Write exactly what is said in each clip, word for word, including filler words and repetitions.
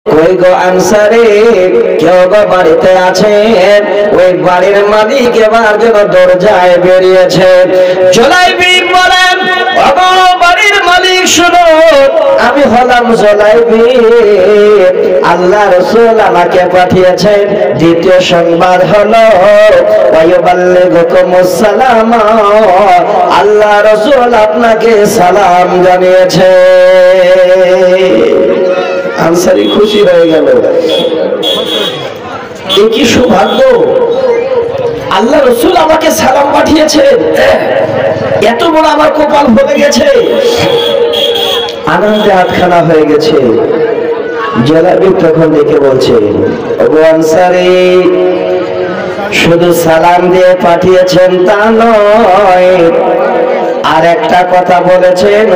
কই গো আনসারে, কেউ গো বাড়িতে আছেন? ওই বাড়ির মালিক এবার যেন দরজায় বেরিয়েছে। জুলাইবি বলেন, ওগো বাড়ির মালিক শুনো, আমি হলাম জুলাইবি, আল্লাহ রাসূল আমাকে পাঠিয়েছেন। দ্বিতীয় সংবাদ হলো ওয়ায়ুবাল্লিগুকুমুস সালাম, আল্লাহ রাসূল আপনাকে সালাম জানিয়েছে। আনসারী খুশি হয়ে গেল। এই কি সৌভাগ্য, আল্লাহ রাসূল আমাকে সালাম পাঠিয়েছে, এত বড় আমার কপাল ভরে গেছে। আনন্দে হাতখানা হয়ে গেছে। জুলাইবি তখন ডেকে বলছে, ওগো আনসারী, শুধু সালাম দিয়ে পাঠিয়েছেন তা নয়, আর একটা কথা বলেছেন,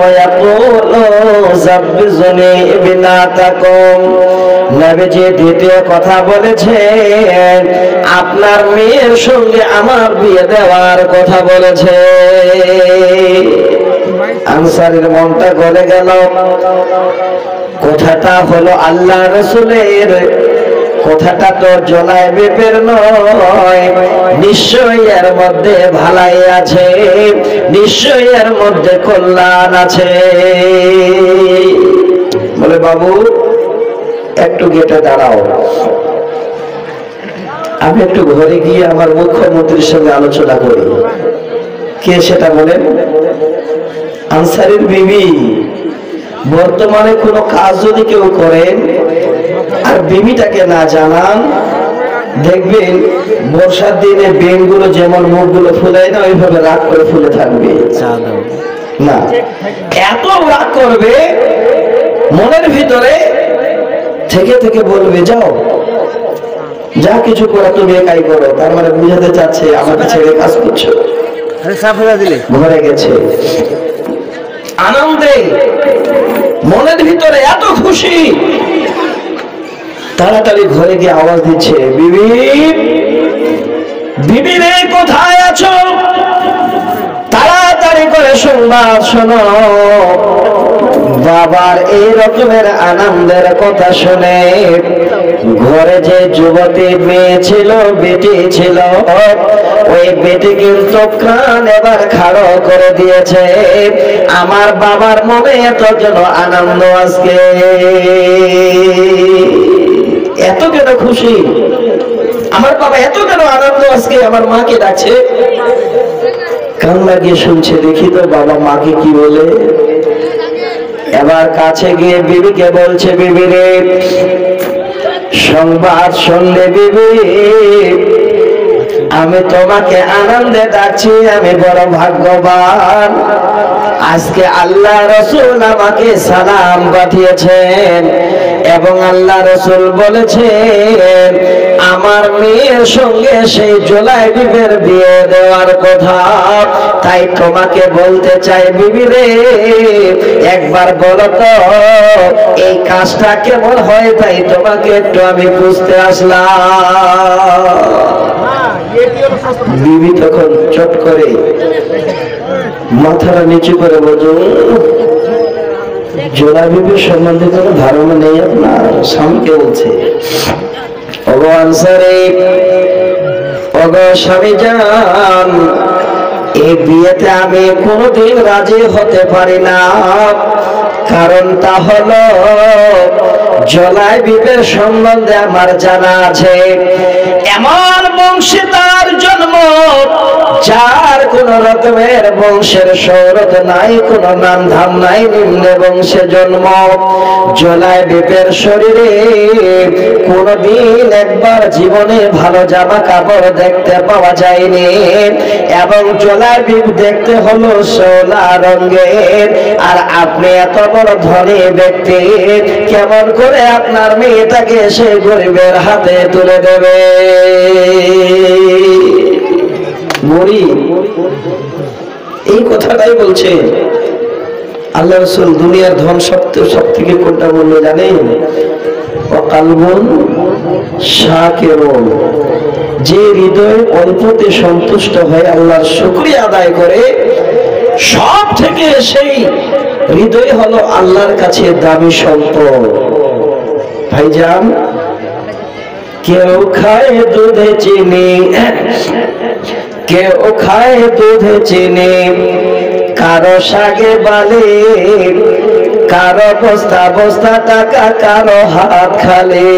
নবীজি দ্বিতীয় কথা বলেছেন, আপনার মেয়ের সঙ্গে আমার বিয়ে দেওয়ার কথা বলেছে। আনসারীর মনটা গলে গেল। কথাটা হলো আল্লাহ রাসূলের, কথাটা তো জুলাইবির নয়। নিশ্চয়ই এর মধ্যে ভালাই আছে, নিশ্চয়ই এর মধ্যে কল্যাণ আছে। বলে, বাবু একটু গেটে দাঁড়াও, আমি একটু ঘরে গিয়ে আমার মুখ্যমন্ত্রীর সঙ্গে আলোচনা করি। কে সেটা বলেন? আনসারীর বিবি। বর্তমানে কোনো কাজ যদি কেউ করেন আর বিবিটাকে না জানান, দেখবেন বর্ষার দিনে বেঙ্গুলো যেমন মুখগুলো ফুলায় না, ওইভাবে রাগ করে ফুলে থাকবে না। এত রাগ করবে, মনের ভিতরে থেকে থেকে বলবে, যাও যা কিছু করো তুমি একাই করো। তার মানে বুঝাতে চাচ্ছে আমাকে ছেড়ে কাজ করছো। ঘরে গেছে আনন্দে, মনের ভিতরে এত খুশি, তাড়াতাড়ি ঘরে গিয়ে আওয়াজ দিচ্ছে, বিবি, বিবি রে কোথায় আছো? তাড়াতাড়ি করে সংবাদ শোনো। বাবার এই রকমের আনন্দের কথা শুনে ঘরে যে যুবতী মেয়ে ছিল, বেটি ছিল, ওই বেটি কিন্তু কান এবার খাড়ো করে দিয়েছে। আমার বাবার মনে এত যেন আনন্দ আজকে, এত কেন খুশি, আমার বাবা এত কেন আনন্দ আজকে, আমার মাকে ডাকছে। কান লাগিয়ে শুনছে, দেখি তো বাবা মাকে কি বলে। এবার কাছে গিয়ে বিবিকে বলছে, বিবি রে সংবাদ শুনলে বিবি, আমি তোমাকে আনন্দে ডাকছি, আমি বড় ভাগ্যবান। আজকে আল্লাহ রাসূল আমাকে সালাম পাঠিয়েছেন এবং আল্লাহ রাসূল বলেছেন আমার মেয়ের সঙ্গে সেই জুলাইবির বিয়ে দেওয়ার কথা। তাই তোমাকে বলতে চাই বিবি রে, একবার বলো তো এই কাজটা কেমন হয়, তাই তোমাকে একটু আমি বুঝতে আসলাম। বিবি তখন চট করে মাথাটা নিচু করে বলছো, জুলাইবির সম্বন্ধে কোনো ধারণা নেই আপনার? স্বামীকে বলছে, ওগো আনসারী, ওগো স্বামী জান, এই বিয়েতে আমি কোনোদিন রাজি হতে পারি না। কারণটা হলো জুলাইবির সম্বন্ধে আমার জানা আছে, এমন বংশে তার জন্ম যার কোন রকমের বংশের শরৎ নাই, কোন নাম ধাম নাই, নিম্ন বংশে জন্ম। জুলাইবির শরীরে কোনদিন একবার জীবনে ভালো জামা কাপড় দেখতে পাওয়া যায়নি এবং জুলাইবি দেখতে হলো সোলা রঙের। আর আপনি এত বড় ধনী ব্যক্তি, কেমন করে আপনার মেয়েটাকে সে গরিবের হাতে তুলে দেবে? গরিব, এই কথাটাই বলছে আল্লাহ রাসূল। দুনিয়ার ধন সব সব থেকে কোনটা বললো জানেন? অকালবন শাকিরুন, যে হৃদয় অল্পতে সন্তুষ্ট হয়ে আল্লাহর শুকরিয়া আদায় করে, সব থেকে সেই হৃদয় হলো আল্লাহর কাছে দামি সম্পদ। ভাইজান, কেউ খায় দুধে চিনি, কেউ খায় দুধে চিনি, কারো শাকে বালি, কারো বস্তা বস্তা টাকা, কারো হাত খালি।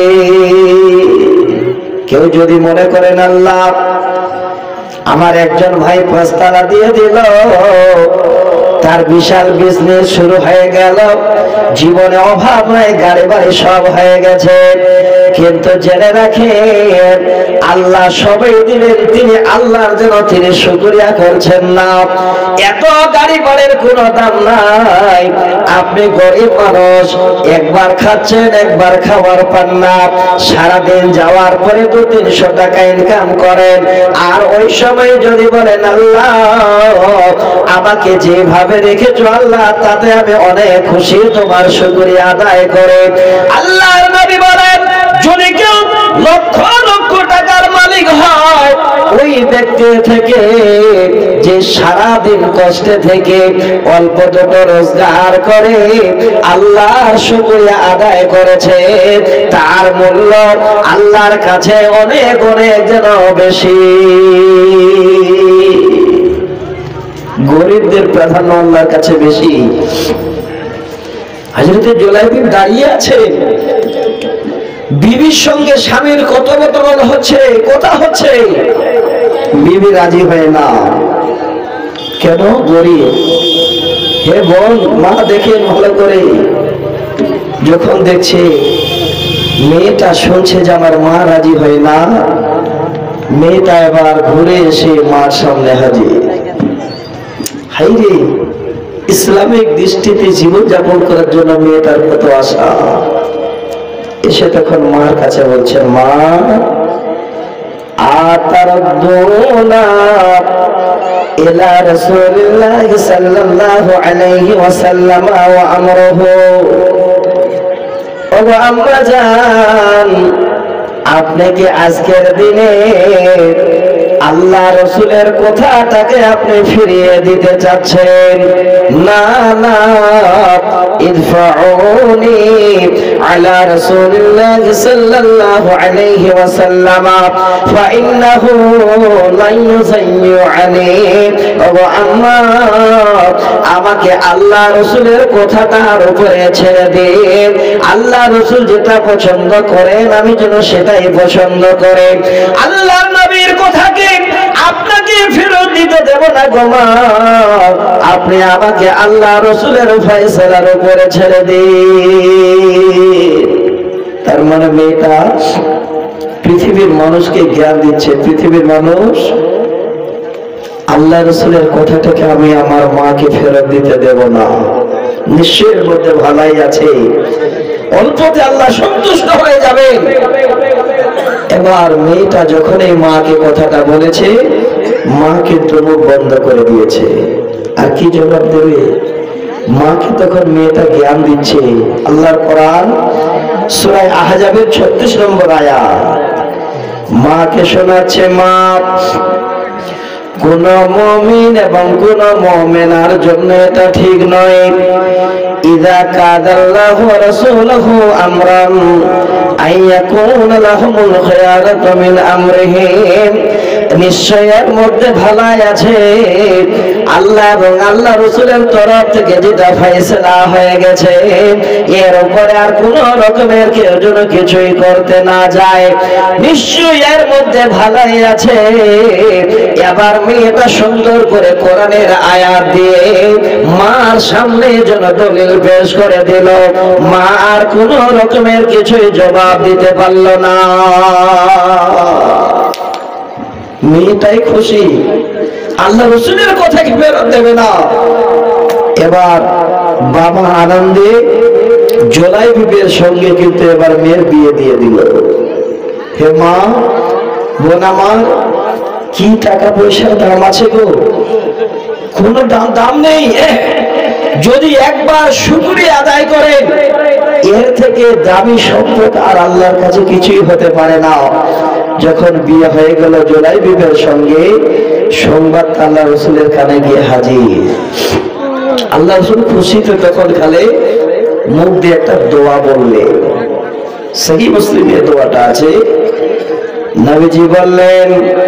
কেউ যদি মনে করেন আল্লাহ আমার একজন ভাই পাঁচতলা দিয়ে দিল, তার বিশাল বিজনেস শুরু হয়ে গেল, জীবনে অভাব নাই, গাড়ি বাড়ি সব হয়ে গেছে, কিন্তু জেনে রাখেন আল্লাহ সবই দিলেন, তিনি আল্লাহর জন্য তিনি শুকরিয়া করছেন না। এত গাড়ি বাড়ির কোনো দাম নাই, আপনি গরিব মানুষ, একবার খাচ্ছেন একবার খাবার পান না, সারাদিন যাওয়ার পরে দু তিনশো টাকা ইনকাম করেন, আর ওই সময় যদি বলেন আল্লাহ আমাকে যেভাবে রেখেছো আল্লাহ তাতে আমি অনেক খুশি, তোমার শুকরিয়া আদায় করে। আল্লাহর নবী বলেন যদি কেউ লক্ষ লক্ষ টাকার মালিক হয়, ওই ব্যক্তি থেকে যে সারাদিন কষ্টে থেকে অল্প যত রোজগার করে আল্লাহর শুকরিয়া আদায় করেছে, তার মূল্য আল্লাহর কাছে অনেক অনেক যেন বেশি। গরিবদের প্রাধান্য আল্লাহর কাছে বেশি। হযরত জুলাইবিব দাঁড়িয়ে আছে, বিবির সঙ্গে স্বামীর কথোপকথন হচ্ছে, কথা হচ্ছে, বিবি রাজি হয় না। কেন? গরিব। হে বোন, মা দেখেন ভালো করে, যখন দেখছে মেয়েটা শুনছে যে আমার মা রাজি হয় না, মেয়েটা এবার ঘুরে এসে মার সামনে হাজির। হাইরে, ইসলামিক দৃষ্টিতে জীবন যাপন করার জন্য মেয়েটার কত আশা। এসে তখন মার কাছে বলছে, মা আতারদুনা ইলা রাসূলিল্লাহি সাল্লাল্লাহু আলাইহি ওয়াসাল্লাম ওয়া আমরুহু, ওগো আম্মা জান, আপনি কি আজকের দিনে আল্লাহ রসুলের কথাটাকে আপনি ফিরিয়ে দিতে চাচ্ছেন? না না, ইদফাউনি আলা রাসূলিল্লাহ সাল্লাল্লাহু আলাইহি ওয়াসাল্লাম ফাইন্নাহু লা ইউযায়্যুনি। ওগো আম্মা, আমাকে আল্লাহ রসুলের কথাটার উপরে ছেড়ে দিন, আল্লাহ রসুল যেটা পছন্দ করেন আমি যেন সেটাই পছন্দ করে। আল্লাহর নবীর কথাকে আপনাকে ফেরত দিতে দেব না গো মা, আপনি আমাকে আল্লাহ রসুলের ফয়সালার উপরে ছেড়ে দিন। তার মানে মেয়েটা পৃথিবীর মানুষকে জ্ঞান দিচ্ছে, পৃথিবীর মানুষ আল্লাহ রসুলের কথাটাকে আমি আমার মাকে ফেরত দিতে দেব না। নিশ্চয়ের মধ্যে ভালাই আছে, অল্পতে আল্লাহ সন্তুষ্ট হয়ে যাবে। এবার মেয়েটা যখন এই মাকে কথাটা বলেছে, মা কিন্তু মুখ বন্ধ করে দিয়েছে। আর কি জবাব দেবে? মাকে তখন মেয়েটা জ্ঞান দিচ্ছে। আল্লাহর কোরআন সূরা আহজাবের ছত্রিশ নম্বর আয়াত মাকে শোনাচ্ছে, মা কোন মুমিন এবং কোন মুমিনার জন্য এটা ঠিক নয়, ইযা কাদাল্লাহু ওয়া রাসূলুহু আমরান আইয়াকুনা লাহুমুল খিয়ারাতু মিন আমরিহিম, নিশ্চয়ের মধ্যে ভালাই আছে, আল্লাহ এবং আল্লাহ রসুলের তরফ থেকে যেটা ফয়সালা হয়ে গেছে এর উপরে আর কোন রকমের কেউ যেন কিছুই করতে না যায়, নিশ্চয় এর মধ্যে ভালাই আছে। এবার মেয়েটা সুন্দর করে কোরআনের আয়াত দিয়ে মার সামনে যেন দলিল পেশ করে দিল, মা আর কোন রকমের কিছুই জবাব দিতে পারল না। মেয়েটাই খুশি, আল্লাহ রসুলের কথা কি ফেরত দেবে না। এবার বাবা আনন্দে জুলাইবিবের সঙ্গে কিন্তু এবার মেয়ের বিয়ে দিয়ে দিল। হে মা, বোন আমার, কি টাকা পয়সার দাম আছে গো? কোন দাম দাম নেই। যদি একবার শুকরিয়া আদায় করেন, এর থেকে দামি সম্পদ আর আল্লাহর কাছে কিছুই হতে পারে না। যখন বিয়ে হয়ে গেল জুলাইবিবের সঙ্গে, সংবাদ আল্লাহ রসুলের কানে গিয়ে হাজির। আল্লাহ রসুল খুশিতে তখন খালে মুখ দিয়ে একটা দোয়া বললে, সহি মুসলিমে দোয়াটা আছে। নবীজি বললেন,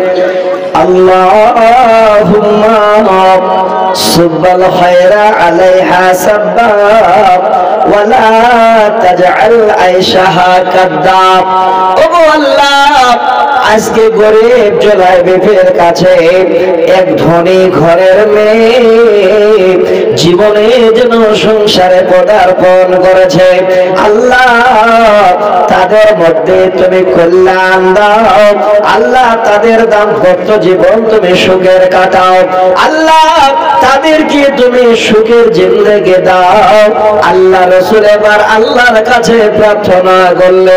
আল্লাহুম্মা সুব্বাল খায়রা আলাইহা সাব্বাব ওয়া লা তাজআল আইশাহা কাদ্দাব। ওগো আল্লাহ, আজকে গরিব জুলাইবির কাছে এক ধনী ঘরের মেয়ে জীবনে যেন সংসারে পদার্পণ করেছে, আল্লাহ তাদের মধ্যে তুমি কল্যাণ দাও, আল্লাহ তাদের দাম্পত্য জীবন তুমি সুখের কাটাও, আল্লাহ তাদেরকে তুমি সুখের জিন্দেগি দাও। আল্লাহ রাসূল এবার আল্লাহর কাছে প্রার্থনা করলে।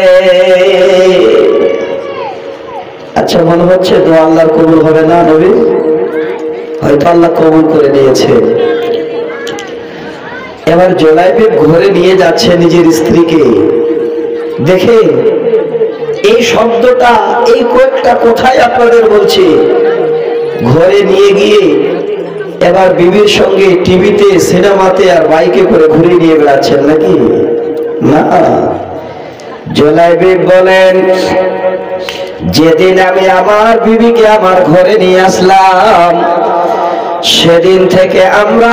আচ্ছা, মনে হচ্ছে দোয়া আল্লাহর কবুল হবে না নবী? হয়তো আল্লাহ কবুল করে নিয়েছে। এবার জুলাইবিব ঘরে নিয়ে যাচ্ছে নিজের স্ত্রীকে। দেখে এই শব্দটা, এই কয়েকটা কোথায় আপনাদের বলছি, ঘরে নিয়ে গিয়ে এবার বিবির সঙ্গে টিভিতে, সিনেমাতে আর বাইকে করে ঘুরে নিয়ে বেড়াচ্ছেন নাকি? না, জুলাইবিব বলেন, যেদিন আমি আমার বিবিকে আমার ঘরে নিয়ে আসলাম, সেদিন থেকে আমরা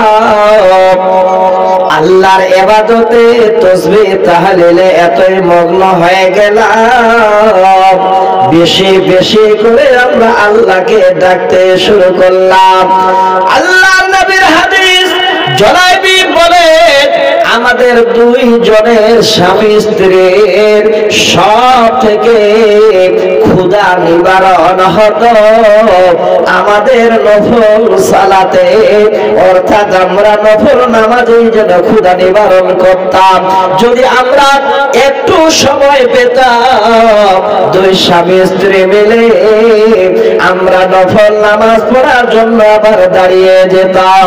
আল্লাহর ইবাদতে, তাসবিহ তাহলিলে এতই মগ্ন হয়ে গেলাম, বেশি বেশি করে আমরা আল্লাহকে ডাকতে শুরু করলাম। আল্লাহর নবীর হাদিস, জুলাইবিব বলে, আমাদের দুই জনের স্বামী স্ত্রীর সব থেকে ক্ষুধা নিবারণ হতো আমাদের নফল সালাতে, অর্থাৎ আমরা নফল নামাজেই যেন ক্ষুধা নিবারণ করতাম। যদি আমরা একটু সময় পেতাম, দুই স্বামী স্ত্রী মিলে আমরা নফল নামাজ পড়ার জন্য আবার দাঁড়িয়ে যেতাম।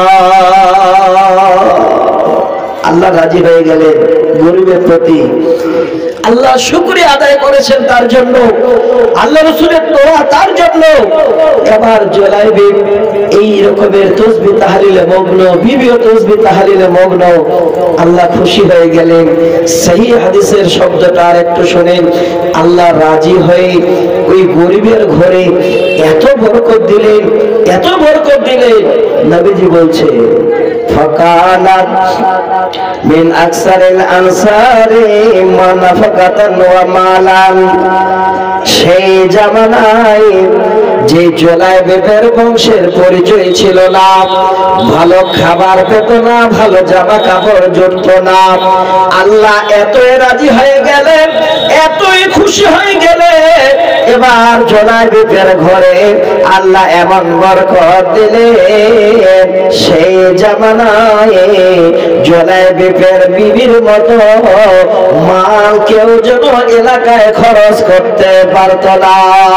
আল্লাহ রাজি হয়ে গেলেন গরিবের প্রতি। আল্লাহ শুকরিয়া আদায় করেছেন তার জন্য, আল্লাহ রাসূলের দোয়া তার জন্য। এবার জুলাইবিব এই রকমের তাসবিহ তাহলিলে মগ্ন, বিবিও তাসবিহ তাহলিলে মগ্ন। আল্লাহ খুশি হয়ে গেলেন। সহিহ হাদিসের শব্দটা আর একটু শুনেন। আল্লাহ রাজি হয়ে ওই গরিবের ঘরে এত বরকত দিলেন, এত বরকত দিলেন, নবীজি বলছে, ফাকানাত মিন আকসারিল আনসারি মানাফাকাতান ওয়া মালান। সেই জামানায় যে জুলাইবিবের বংশের পরিচয় ছিল না, ভালো খাবার পেত না, ভালো জামা কাপড় জুটত না, আল্লাহ এতই রাজি হয়ে গেলেন, এতই খুশি হয়ে গেলেন। এবার জুলাইবিবের ঘরে আল্লাহ এমন বরকত দিলেন, সেই জামানায় জুলাইবিবের বিবির মতো মাল কেউ যেন এলাকায় খরচ করতে পারত না।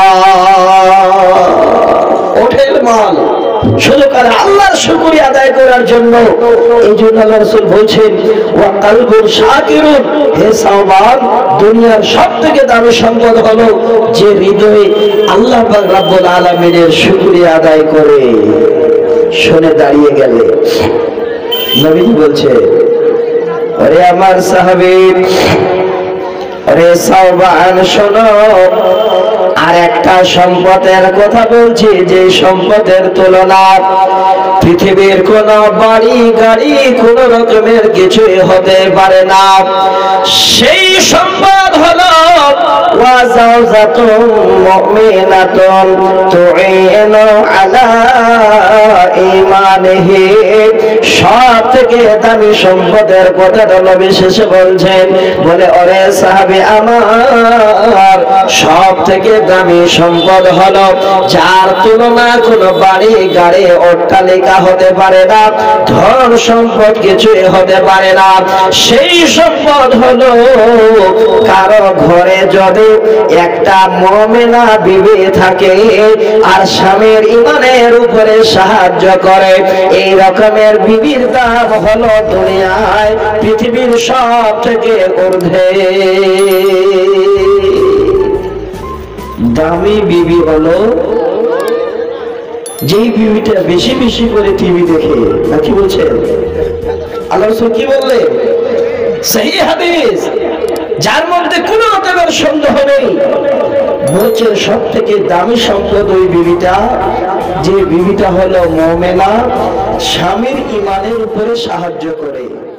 ওঠেল মাল শুধু করে আল্লাহর শুকরিয়া আদায় করার জন্য। এই জন্য আল্লাহ রাসূল বলছেন, ওয়া কালবুন শাকিরুন, হে সাওবান, দুনিয়ার সবথেকে দামি সম্পদ হলো যে হৃদয়ে আল্লাহ পাক রব্বুল আলামিনের শুকরিয়া আদায় করে। শুনে দাঁড়িয়ে গেলে নবীজি বলছে, আরে আমার সাহাবী, আরে সাওবান শোনো, আর একটা সম্পদের কথা বলছি, যে সম্পদের তুলনা পৃথিবীর কোন বাড়ি গাড়ি কোন রকমের কিছুই হতে পারে না। সেই সম্পদ হলো ওয়াজাওজাতুন মুমিনাতুন তুইনু আলা ঈমানিহি। সব থেকে দামি সম্পদের কথা নবী শেষে বলছেন, বলে, ওরে সাহাবী আমার, সব থেকে দামি সম্পদ হলো যার তুলনা কোনো বাড়ি গাড়ি অট্টালিকা হতে পারে না, ধন সম্পদ কিছুই হতে পারে না। সেই সম্পদ হলো কারো ঘরে যদি একটা মুমিনা বিবি থাকে আর স্বামীর ঈমানের উপরে সাহায্য করে, এই রকমের বিবির দাম হলো দুনিয়ায় পৃথিবীর সব থেকে ঊর্ধ্বে। দামি বিবি হলো যেই বিবিটা বেশি বেশি করে টিভি দেখে, নাকি বলছেন? আল্লাহ রাসূল কি বললেন? সহিহ হাদিস, যার মধ্যে কোনো রকমের সন্দেহ নেই বলছেন সব থেকে দামি সম্পদ ওই বিবিটা, যে বিবিটা হলো মুমিনা, স্বামীর ঈমানের উপরে সাহায্য করে।